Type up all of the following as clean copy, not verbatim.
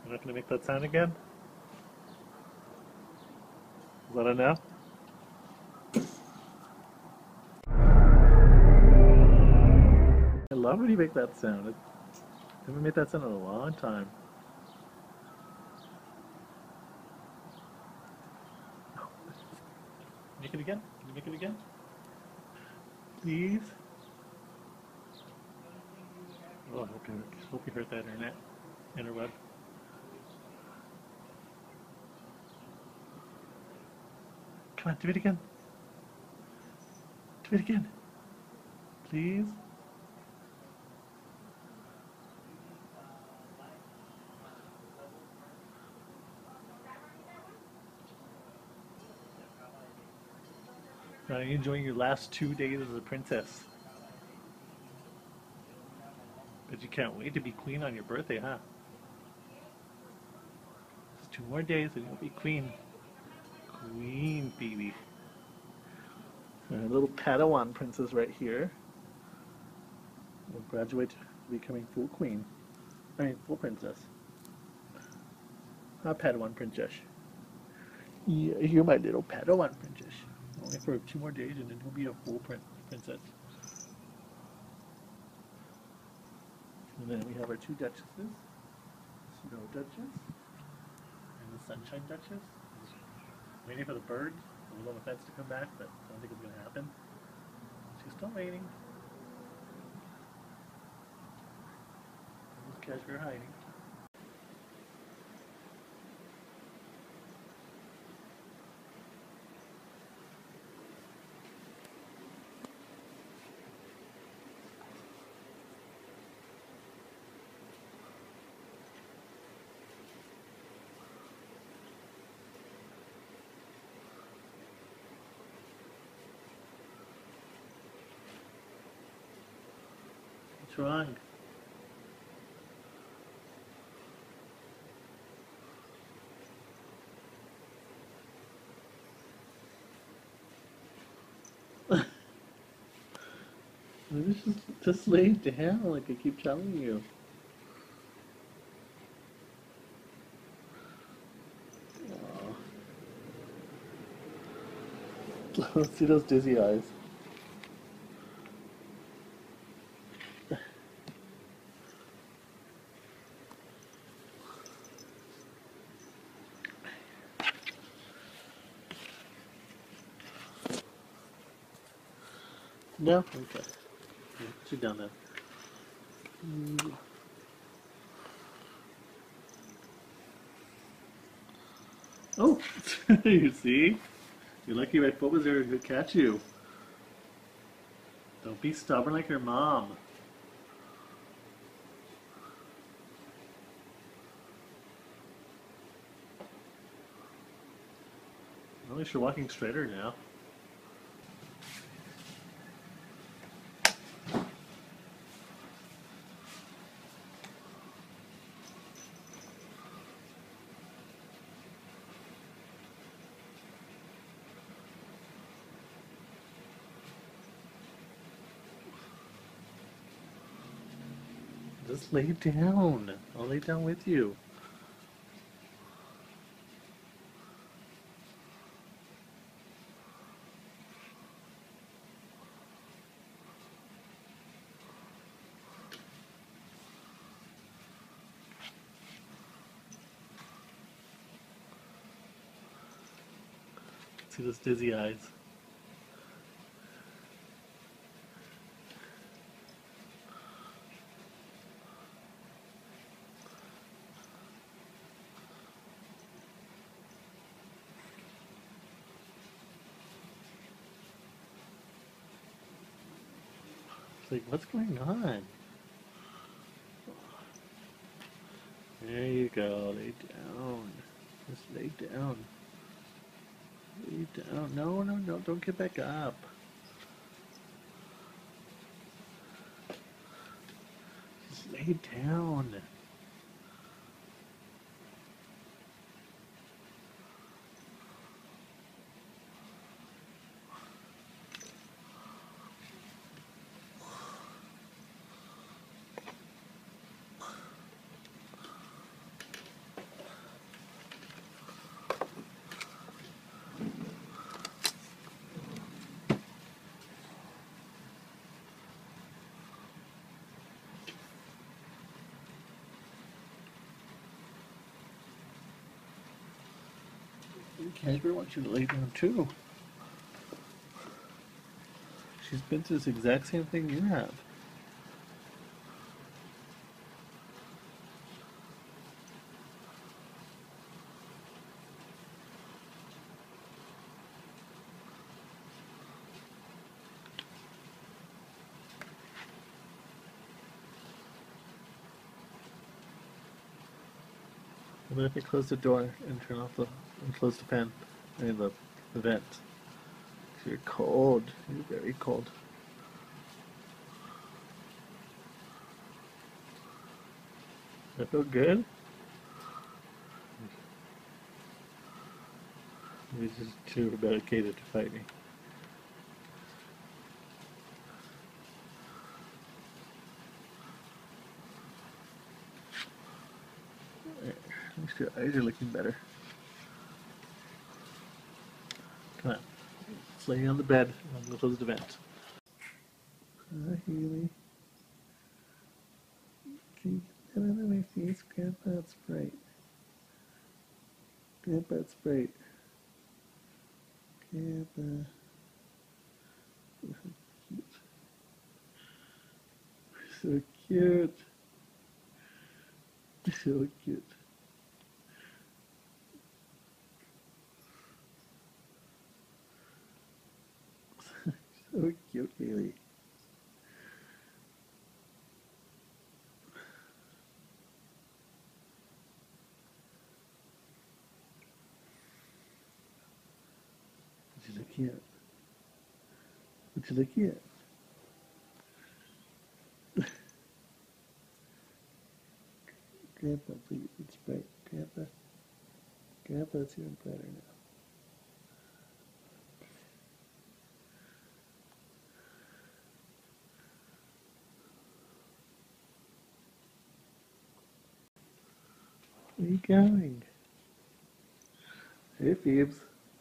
You're not going to make that sound again? Is that enough? I love when you make that sound. I haven't made that sound in a long time. Make it again? Can you make it again? Please? Oh, I hope you hurt that interweb. Come on, do it again. Do it again. Please? Are you enjoying your last 2 days as a princess? But you can't wait to be queen on your birthday, huh? Just 2 more days and you'll be queen. Queen, baby. Our little Padawan princess right here will graduate to becoming full queen. I mean, full princess. A Padawan princess. Yeah, you're my little Padawan princess. Only for 2 more days and then you'll be a full princess. And then we have our two duchesses. Snow Duchess and the Sunshine Duchess. Waiting for the bird, the little fence to come back, but I don't think it's going to happen. She's still waiting. Just catch her hiding. What's wrong? Just lay down like I keep telling you. Let's see those dizzy eyes. No? Okay. Sit down then. Oh! You see? You're lucky my foot was there to catch you. Don't be stubborn like your mom. At least you're walking straighter now. Just lay down. I'll lay down with you. See those dizzy eyes. It's like, what's going on? There you go. Lay down. Just lay down. Lay down. No, no, no. Don't get back up. Just lay down. Cashmere wants you to lay down too. She's been through this exact same thing you have. I'm gonna have to close the door and turn off and close the fan, I mean the vent. 'Cause you're cold. You're very cold. That feel good? He's just too dedicated to fight me. At least your eyes are looking better. Come on. Let's lay on the bed and I'm going to close the vent. Hi, Haley. Can you get that out of my face? Grandpa, it's bright. Grandpa, it's bright. Grandpa. So cute. So cute. So cute, Haley. What you looking at? What you looking at? Grandpa, please, it's bright. Grandpa. Grandpa, it's even brighter now. Where are you going? Hey, Phoebes.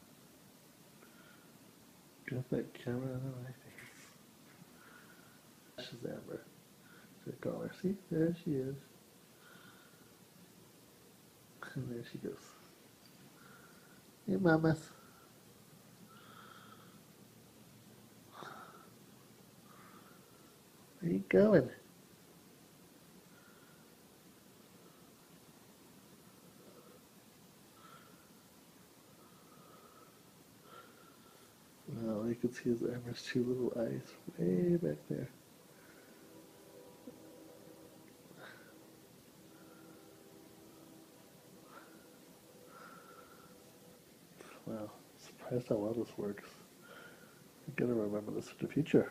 Got that camera on my face. She's Amber. Should I call her? See? There she is. And there she goes. Hey, mamas. Where you going? Well, you can see his Amber's two little eyes way back there. Wow, surprised how well this works. I'm gonna remember this for the future.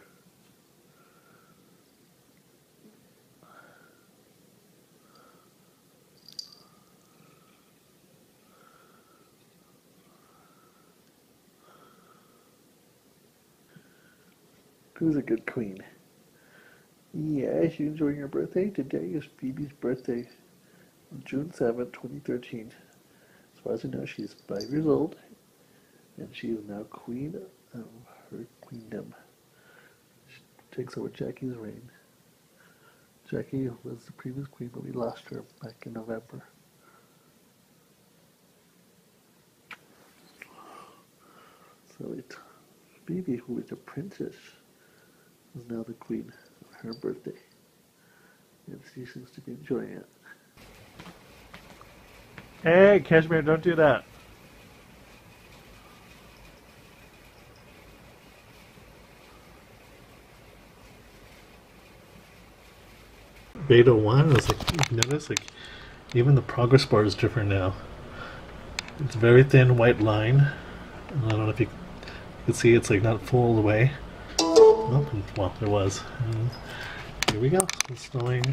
Who's a good queen? Yes, you enjoying your birthday? Today is Phoebe's birthday, June 7th, 2013. As far as I know, she's 5 years old, and she is now queen of her queendom. She takes over Jackie's reign. Jackie was the previous queen, but we lost her back in November. So Phoebe, who is a princess, is now the queen of her birthday. And she seems to be enjoying it. Hey, Cashmere, don't do that. Beta 1 is like, you notice, like, even the progress bar is different now. It's a very thin white line. I don't know if you can see it's like not full the way. Oh, well, there was. And here we go. It's snowing.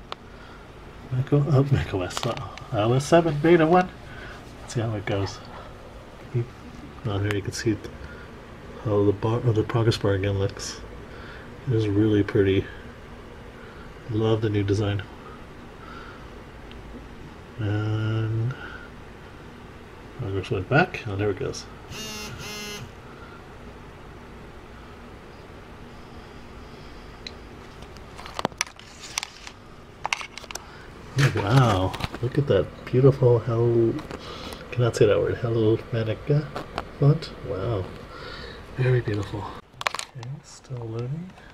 macOS. iOS 7 Beta 1. Let's see how it goes. Oh, here you can see how the progress bar again looks. It is really pretty. Love the new design. And progress went back. Oh, there it goes. Oh, wow, look at that beautiful, how Cannot say that word. Hello Manica font. Wow. Very beautiful. Okay, still loading.